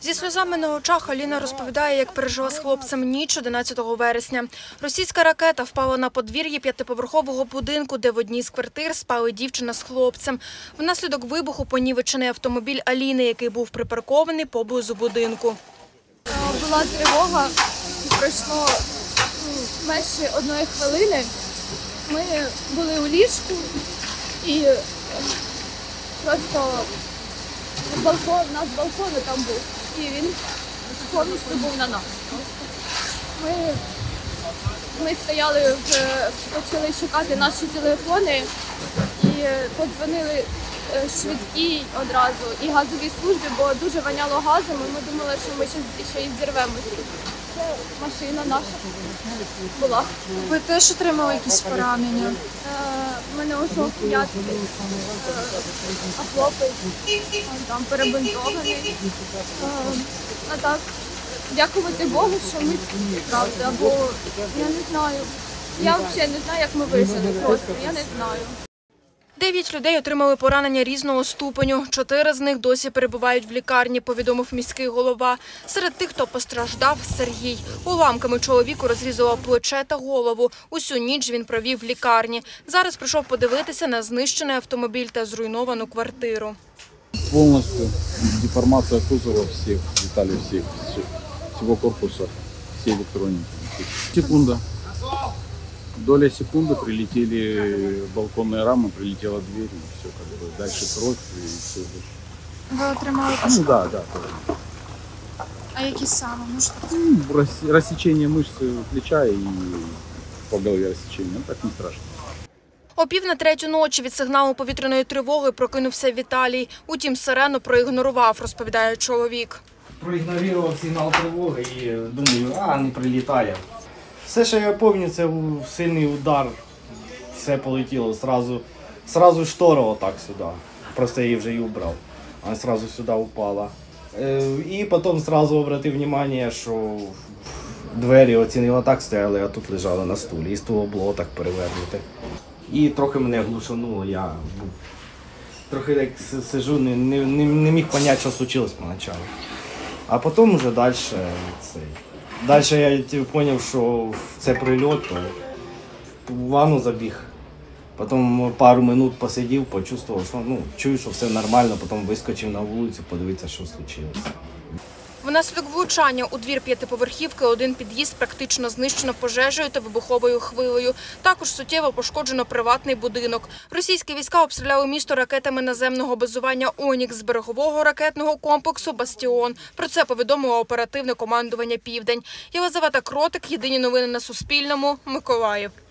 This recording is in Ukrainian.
Зі сльозами на очах Аліна розповідає, як пережила з хлопцем ніч 11 вересня. Російська ракета впала на подвір'ї п'ятиповерхового будинку, де в одній з квартир спали дівчина з хлопцем. Внаслідок вибуху понівечений автомобіль Аліни, який був припаркований поблизу будинку. Була тривога, пройшло менше 1 хвилини. Ми були у ліжку і просто у нас балкон там був, і він повністю був на нас. Ми стояли, почали шукати наші телефони і подзвонили швидкій одразу і газовій службі, бо дуже воняло газом, і ми думали, що ми ще й зірвемося. Це машина наша була. Ви теж отримали якісь поранення? У мене ушов п'ятки, а хлопець там перебинтований. А так, дякувати Богу, що ми правда, бо я не знаю. Я взагалі не знаю, як ми вижили просто, я не знаю. 9 людей отримали поранення різного ступеню. 4 з них досі перебувають в лікарні, повідомив міський голова. Серед тих, хто постраждав – Сергій. Уламками чоловіку розрізало плече та голову. Усю ніч він провів в лікарні. Зараз прийшов подивитися на знищений автомобіль та зруйновану квартиру. Повністю деформація кузова всіх, деталей всього корпусу, всі електроніки. Секунда. Доля секунды прилетели балконные рамы, прилетела дверь, и все, как бы, дальше кровь и все. Ви отримали Ну да, да. А які саме? Рассечение мышцы плеча и по голове рассечение, ну так не страшно. О 2:45 ночі від сигналу повітряної тривоги прокинувся Віталій. Утім, сирену проігнорував, розповідає чоловік. Проігнорував сигнал тривоги і думаю, не прилітає. Все, що я пам'ятаю, це був сильний удар, все полетіло, сразу штора отак сюди, просто я її вже і убрав, вона сразу сюди упала. І потім сразу обратив увагу, що двері оці не отак стояли, а тут лежали на стулі, і стуло було так перевернуте. І трохи мене глушануло, я трохи як сижу, не міг зрозуміти, що случилось поначалу. А потім вже далі Далі я зрозумів, що це прильот, то в ванну забіг. Потім пару минут посидів, почувствував, що чую, що все нормально, потім вискочив на вулицю, подивитися, що случилось. Внаслідок влучання у двір п'ятиповерхівки один під'їзд практично знищено пожежею та вибуховою хвилею. Також суттєво пошкоджено приватний будинок. Російські війська обстріляли місто ракетами наземного базування «Онікс» з берегового ракетного комплексу «Бастіон». Про це повідомило оперативне командування «Південь». Єлизавета Кротик, єдині новини на Суспільному, Миколаїв.